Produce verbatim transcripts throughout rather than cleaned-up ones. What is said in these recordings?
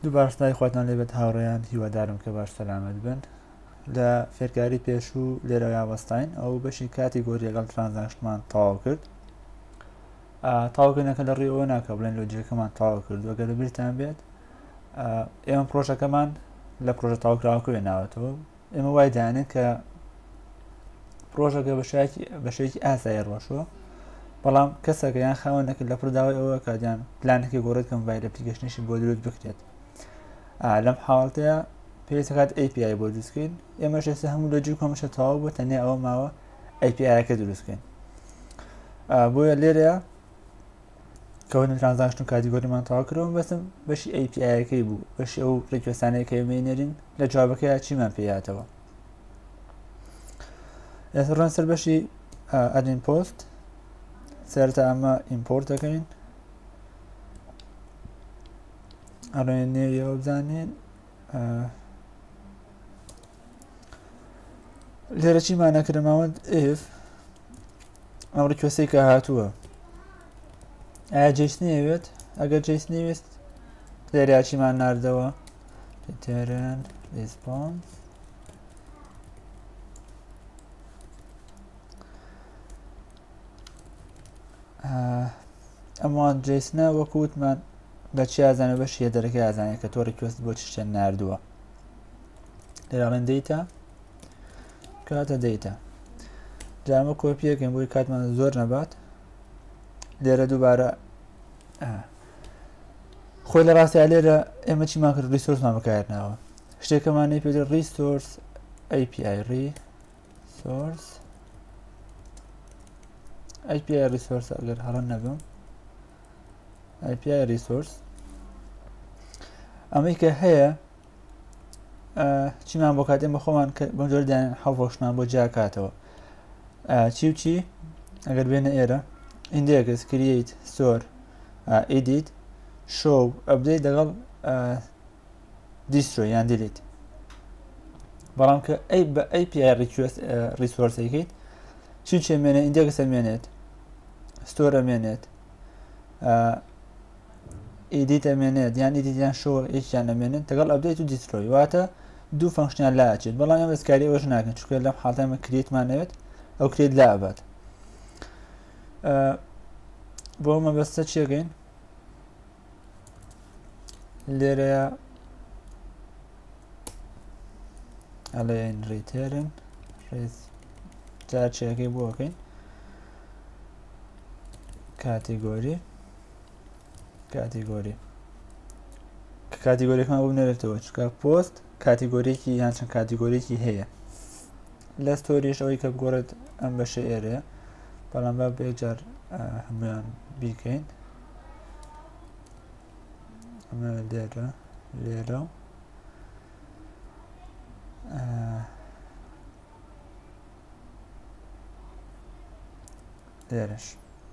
دووبار ستای خۆتان لێبێت هاوڕێیان هیوادارم کە باش سەلامەت بن لە فێرکاری پێشوو لێرە یاوەستاین ئەو بەشی کاتیگۆری لەگەڵ ترانزاکشنمان تەواو کرد. تاواکردنەکە لە ڕێی ئەوە ناکە بڵێن لۆجیکەمان تەواو کرد وەگە لەبیرتان بێت ئێمە پرۆژەکەمان لە پرۆژە تاواکراوەکە ناوەتەوە ئێمە وای دایانێت کە پرۆژەکە بەشێکی ئاسایی ڕۆشەوە بەڵام کەسەکە یان خاوەنەکە لە پرداوای ئەوە کاتیان پلانێکی گۆڕێت کەم ڤایل ئەپلیکیشنێکی بۆ دروست بکرێت لەم حاڵەتەیە پێویستەکات ئەی پی ئای بۆ دروستکەین ئێمەش ئێستا هەموو لۆجیک کۆمەشە تەواو بووە تەنیا ئەوە ماوە ئەی پی ئایەکە دروستکەین بۆیە لێرەیە کەوتن ترانزاکشن کاتیگۆریمان تەواو کردەوە بەسم بەشی ئەی پی ئایەکەی بوو بەشی ئەو ڕێکوێستانەیە کە ئێمەینەرین لە جوابەکەیە چیمان پێیاتەوە ئێستا ڕۆین سەر بەشی ئەدین پۆست سەرەتا ئەمە ئیمپۆرت دەکەین ئەڕۆین نێویەوە بزانین لێرە چیمان نەکردماوەند ئف ئەم ڕێکوێستەی کە هاتووە ئایا جێیس نەوێت ئەگەر جێیس نەویست لێرە چیمان ناردەوە ریتێرن ریسپۆنس ئەموان جێیسنە وەکووتمان بە چی ئازانە بەش هێدەرەکە ئازانێت کە تۆ ڕێکوێست بۆ چشتە ناردووە لێراڵێن دەیتە کاتە دەیتە جامە کۆپیەکەین بۆی کاتمان زۆر نەبات لێرە دووبارە خۆی لە ڕاستیا لێرە ئێمە چیمان کرد ریسۆرسمان بەکارناوە شتێکەمانەی پێدر ریسۆرس ئەی پی ئای ریسۆرس ئەی پی ئای ریسۆرس ئەگەر هەڵە نەبم ئەی پی ئای ریسۆرس ئەمەی کە هەیە چیمان بۆ کات ئێمە خۆمان بەم جۆرە دایان حەوڕۆشتمان بۆ جیاکاتەوە چی و چی ئەگەر بێنە ئێرە index create store uh, edit show update دەگەڵ destroy یان delete بەڵام کە ئەی بە ئەی پی ئای ریسۆرسەکەیت چی چی ئەمێنێ index ئەمێنێت store ئەمێنێت edit ئەمێنێت یان edit یان show هیچیان ئەمێنێت دەگەڵ update و destroy واتە دوو فەنکشنیان لا ئەچێت بەڵام ئێمە دەستکاری ئەوەش ناکەن چونکە لەم حاڵەتە ئێمە کریتمانەوێت ئەو کرێت لا ئەبات بۆ مەبەستە چیەکەین لێرەیە ئەڵێن ریتێرن جار چیەکەی بۆکەین کاتیگۆری کاتیگۆری کە کاتیگۆریەکەمان بۆ بنێرێتەوە چونکە پۆست کاتیگۆریەکی یان چەند کاتیگۆریەکی هەیە لە ستۆریش ئەوەی کە بگۆڕێت ئەم بەشە ئێرەیە بەڵام با بێجار هەمویان بیکەین ئەمە لێرە لێرە لێرەش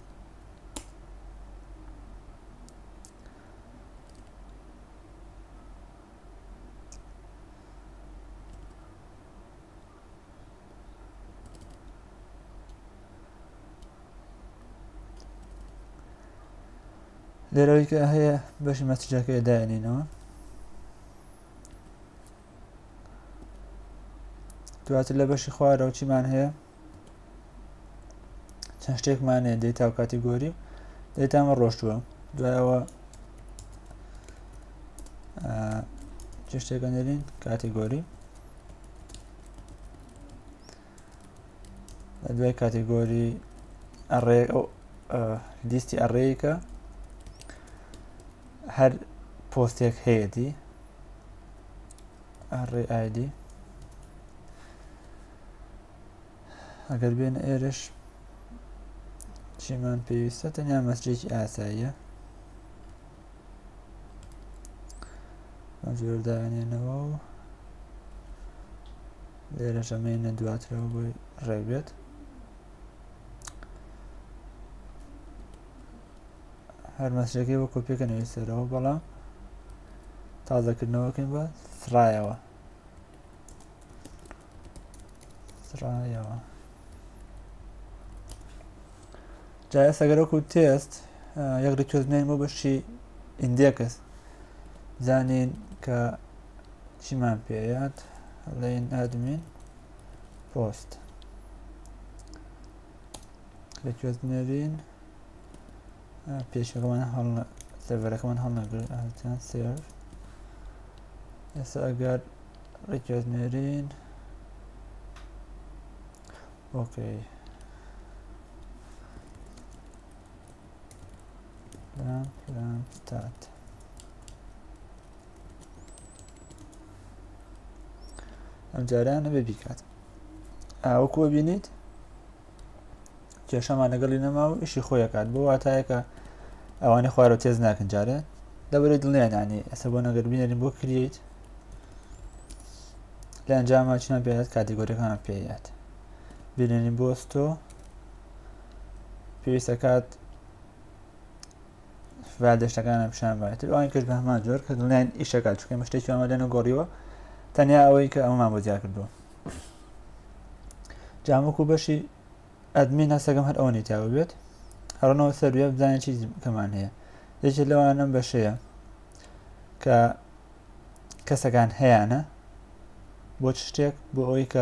لێرەوەی کە هەیە بەشی مەسیجەکە داێنینەوە دواتر لە بەشی خوارەوە چیمان هەیە چەند شتێکمان هەیە دەیتا و کاتیگۆری دەیتامە ڕۆشتووە دوایەوە چ شتێکە نێرین کاتیگۆری لە دوای کاتیگۆری ئەڕێ لیستی ئەڕێیکە هەر پۆستێک هەیەی ئەڕێ ئایدی ئەگەر بێنە ئێرش چیمان پێویستە تەنیا مەسجێکی ئاساییە جۆردانێنەوە و لێرە ژەمێنە دواترەوە بۆی ڕێبێت هەر مەسجەکەی بۆ کۆپیەکە نوویسەرەوە بەڵام تازەکردنەوەکەین بە سرایەوە سرایەوە جای سەگەرەوەکو تێست یەک ڕێکوێزنین بۆ بەشی ئیندێکس زانین کە چیمان پێیات هەڵێن ئادمین پۆست لەکوێنەرین پێشەکەمان هەڵ سێڤەرەکەمان هەڵنەگرن سێڤ ئێستا ئەگەر ڕێکوێنەرین ئۆکەی پلان پلان ستارت ئەم جاران نەبێ بیکات ئاوەکوە بینیت کێشەمان لەگەڵی نەما و ئیشی خۆیەکات بۆ واتایەکە ئەوانەی خوارەوە تێز ناکەن جارێ لەبەرەوەی دڵنیانانی ئەسە بۆ نەگەر بینێرین بۆ کریت لە ئەنجامە چیان پێدات کاتیگۆریەکانە پێیات بینێنین بۆ ستۆ پێویستە کات فالدەشتەکانە پیشان بێت ئەوان کەس بە هەمان جۆر کە دڵنیان ئیشەکات چونکە ئێمە شتێکی ئەمە لێنە گۆڕیوە تەنیا ئەوەی کە ئەمەمان بۆ زیاد کردووە جاموەکو بەشی ئەدمین هەستەکەم هەر ئەوەی تیاوە بێت هەڕۆنەوە سەرویە بزانین چی کەمان هەیە یەکێک لەوانم بەشەیە کە کەسەکان هەیەە بۆ شتێک بۆ ئەوەی کە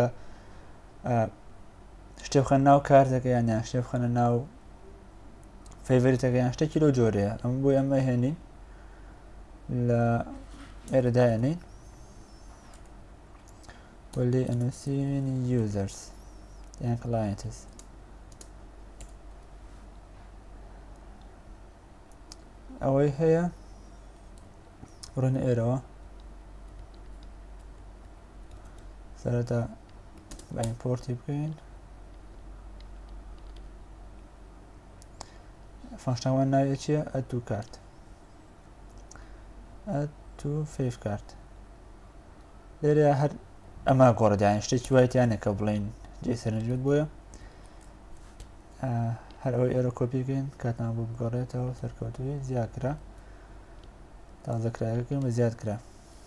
شتێ بخەن ناو کارتەکە یانیان شتێ بخەنە ناو فەیڤەریتەکە یان شتێکی لەو جۆرەیە ئەم بۆی ئەمە هێنین لە ئێرەدایەنین ولی ئەنووسین یوزەرس یان کلاینتس ئەوەی هەیە ڕۆنە ئێرەوە سەرەتا بە ئیمپۆرتی بکەین فانکشنەکەمان ناوی چییە ئەد تو کارت ئەد تو فەیڤ کارت لێرە هەر ئەمە گۆڕدایان شتێکی وایەتیانە کە بڵین جێ سەرنجوت بۆیە هەر ئەوەی ئێرە کۆپی بکەین کاتمان بۆ بگەڕێتەوە سەرکەوتوی زیاد کرا تازەکرایەکەکەم بە زیاد کرا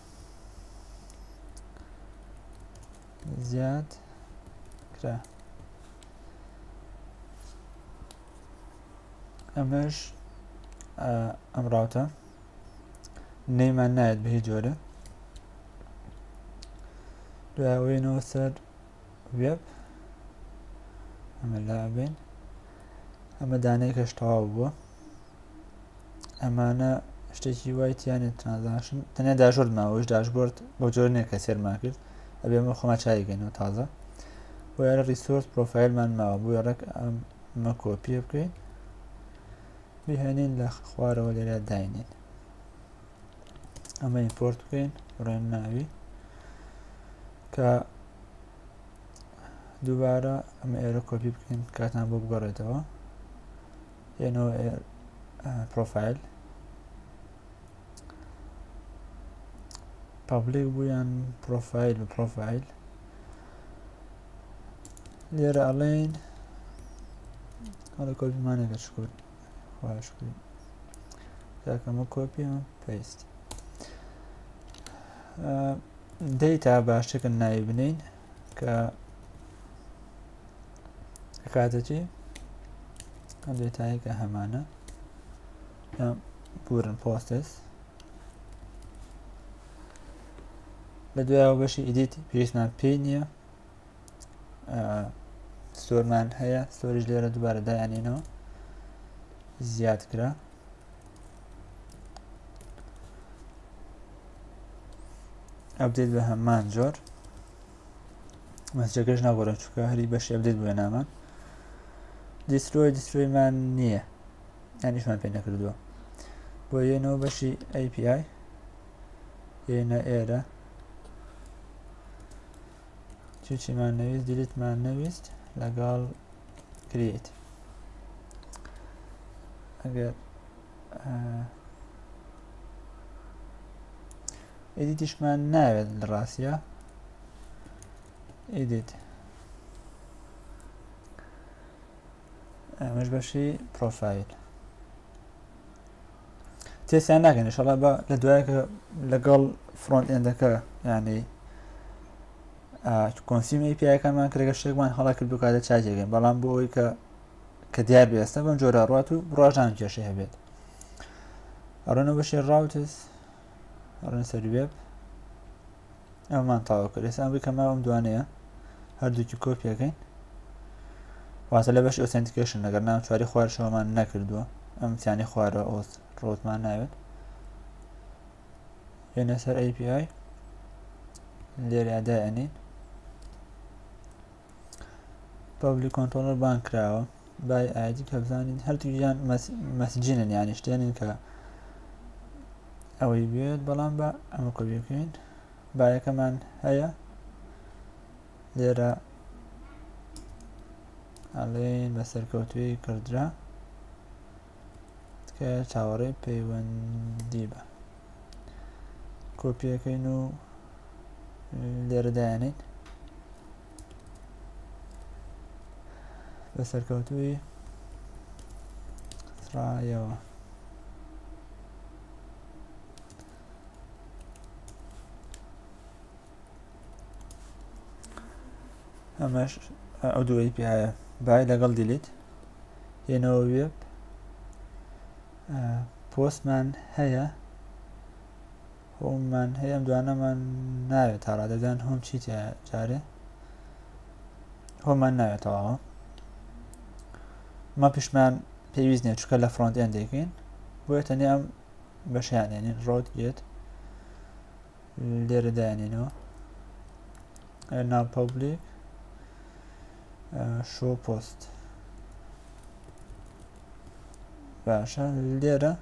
زیاد کرا ئەمەش ئەم ڕاوتە نەیمان نایەت بە هیچ جۆرە دوایەوەینەوە سەر وێب ئەمە لابین ئەمە دانەیە کەش تەواو بووە ئەمانە شتێکی وایتیانێت ترانزاکشن تەنیا داشۆرد ماوەش داشبۆرد بۆ جۆر نییە کە سێرمان کرد ئەبێ ئەمە خۆمان چاویگەینەوە تازە بۆ یارە ریسۆرس پرۆفایلمان ماوە بۆ ڕێک ئەمە کۆپیە بکەین بهێنین لە خوارەوە لێرە داینین ئەمە ئیمپۆرت بکەین ڕێن ناوی کە دووبارە ئەمە ئێرە کۆپی بکەین کاتان بۆ بگەڕێتەوە هێنەوە پرۆفایل پابلیک بوویان پرۆفایل و پرۆفایل لێرە ئەڵێن هەڵە کۆپیمانەکە شکر خواشکری کاکەمە کۆپیە پێست دەیتا باشەکە ناوی بنین کە کاتەچی ئەم دەیتایی کە هەمانە بورن پۆستس لە دوایەوە بەشی ئیدیت پێویستمان پێی نییە ستۆرمان هەیە ستۆریش لێرە دووبارە دایانینەوە زیاد کرا ئەپدێت بە هەمان جۆر مەسجەکەش ناگۆڕم چونکە هەری بەشی ئەپدێت بووە نامان دیسترۆی دیسترۆیمان نییە یانیشمان پێ نەکردووە بۆ یێنەوە بەشی ئەی پی ئای یێنە ئێرە چیمان نەویست دیلیتمان نەویست لەگەڵ کریت ئەگەر ئیدیتیشمان ناوێت لە ڕاستیە ئیدیت ئەمەش بەشی پرۆفایل تێسیان ناکەن ئینشەڵا بە لە دوایەکە لەگەڵ فرۆنت ئێندەکە یعنی کۆنسیوم ئەی پی ئایەکانمان کرێگە شتێکمان هەڵا کرد بکاتە چاکێکین بەڵام بۆ ئەوی کە کە دیار بێستە بەم جۆرە ڕات و ڕۆژان کێشەی هەبێت ئەڕۆنە بەشی ڕاوتس ئەڕێن سەر وێب ئەممان تاوا کرد ئێستا ئەم بکەمە ئەم دوانەیە هەردووکی کۆپیەکەین واتە لە بەش ئۆسنتیکیشن لەگەر نام چواری خوارشەوەمان نەکردووە ئەم سیانی خوارە ئۆس ڕۆتمان ناوێت یێنە سەر ئەی پی ئای لێرە دایەنین پابلیک کۆنترۆلەر بان کراوە بای ئایدی کە بزانین هەردووکیان مەسجینن یانی شتێنن کە ئەوەی بێت بەڵام بە ئەمە کۆپی بکەین بایەکەمان هەیە لێرە ئەڵێن بە سەرکەوتوی کردرا کە چاوەڕێی پەیوەندی بە کۆپیەکەین و لێرە دایانین بە سەرکەوتوی سرایەوە ئەمەش ئەو دوو ئەی پی ئایە بای لەگەڵ دیلیت هێنەوە وێب پۆستمان هەیە هۆممان هەیە ئەم دوانەمان ناوێت تا ڕادەدان هۆم چیتە جارێ هۆممان ناوێتەوە ما پیشمان پێویست نیە چکە لە فرۆنت ئێند دەکەین بۆیە تەنیا ئەم بەشیانێنین ڕۆت گێت لێرە دایانێنەوە ناو پەبلیک شۆ پۆست باشە لێرە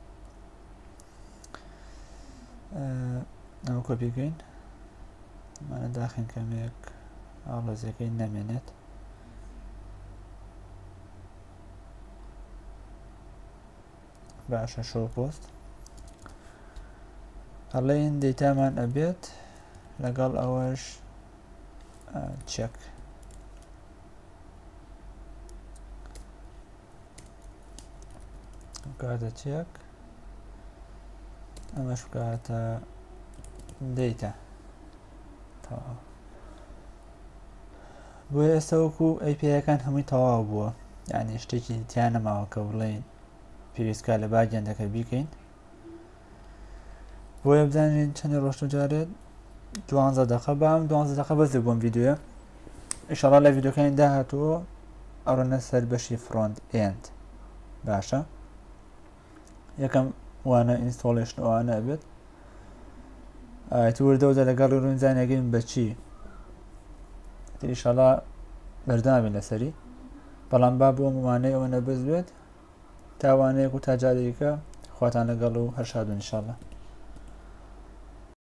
ئەمە کۆپیکەین مانە داخین کەمێک ئاڵۆزیەکەی نەمێنێت باشە شۆ پۆست هەڵێن دەیتامان ئەبێت لەگەڵ ئەوەش چەک کاتە چێک ئەمەش کاتە دەیتە تەواو بۆیە ئێستا وەکو ئەی پی ئایەکان هەمووی تەواو بووە یعنی شتێکی تیان نەماوە کە بڵێن پێویستکە لە باگیاندەکە بیکەین بۆیە بزانین چەندی ڕۆژتە جارێت دوانزە دەقە بام دوانزە دەقە بەس بووم ڤیدیۆیە ئینشاڵڵا لە ڤیدیۆکانی داهاتووە ئەڕۆنە سەر بەشی فرۆنت ئێند باشە یەکەم وانە ئینستۆڵێشن ئەوانە ئەبێت وردەوزە لەگەڵ ڕوونزانێگەین بەچی ئینشاڵڵا بەردەوامین لەسەری بەڵام با بۆ وانەی ئەوە نەبەست بێت تاوانەیەک و تا جارێکە خواتان لەگەڵ و هەر شاد و ئینشاڵڵا